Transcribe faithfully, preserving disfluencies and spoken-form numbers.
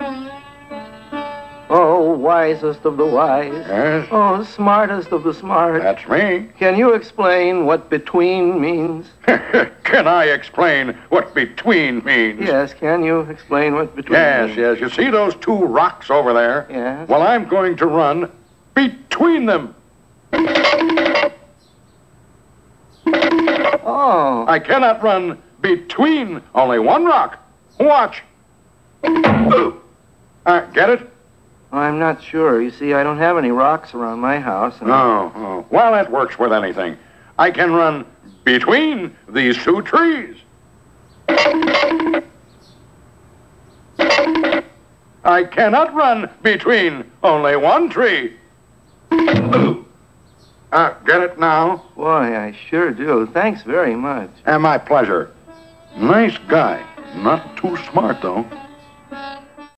Oh, wisest of the wise. Yes? Oh, smartest of the smart. That's me. Can you explain what between means? Can I explain what between means? Yes, can you explain what between Yes, means? yes. You see those two rocks over there? Yes. Well, I'm going to run between them. Oh. I cannot run between only one rock. Watch. Uh, get it? I'm not sure. You see, I don't have any rocks around my house. And Oh, oh. Well, that works with anything. I can run between these two trees. I cannot run between only one tree. Uh, get it now? Boy, I sure do. Thanks very much. And my pleasure. Nice guy. Not too smart, though.